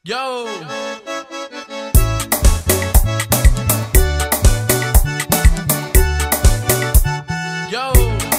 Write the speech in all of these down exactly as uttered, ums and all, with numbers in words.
Yo! Yo!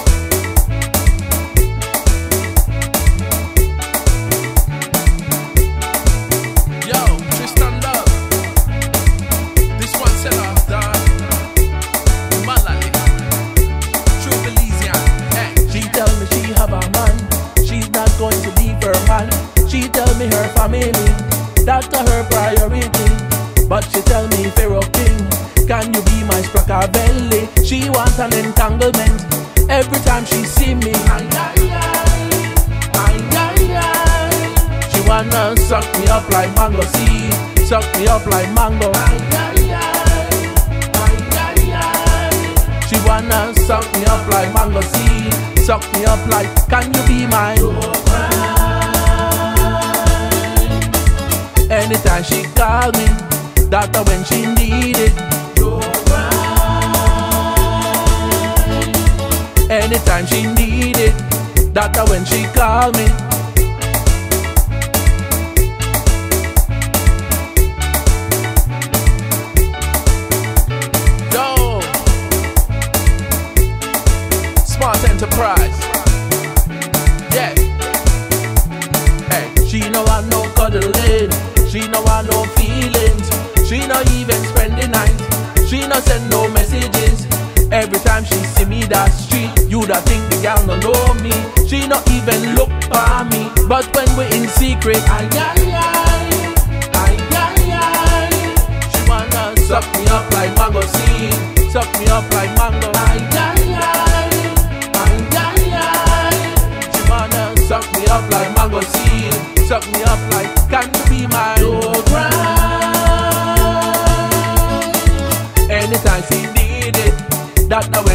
Yo, Tristan Love. This one seller, dog. Malali. True Belizean. Hey. She tell me she have a man, she's not going to leave her man. She tell me her family, that's her priority. But she tell me, Pharaoh King, can you be my Sprackavelli? She wants an entanglement every time she see me. Ay, ay, ay, ay, ay, ay. She wanna suck me up like mango seed, suck me up like mango. Ay, ay, ay, ay, ay, ay. She wanna suck me up like mango seed, suck me up like, can you be my anytime she call me, that's when she need it. Anytime she need it, that's when she call me. Yo! Smart Enterprise. Yeah. Hey, she know I no cuddling, she know I no feelings, she no even spend the night, she no send no messages. Every time she see me that street, you da think the girl no know me. She no even look for me, but when we in secret, ay ay ay, ay ay ay. She wanna suck me up like mango seed, suck me up like mango. Ay ay ay, ay ay ay. She wanna suck me up like mango seed, suck me up like, can you be my low grind? Anytime she need it, that's how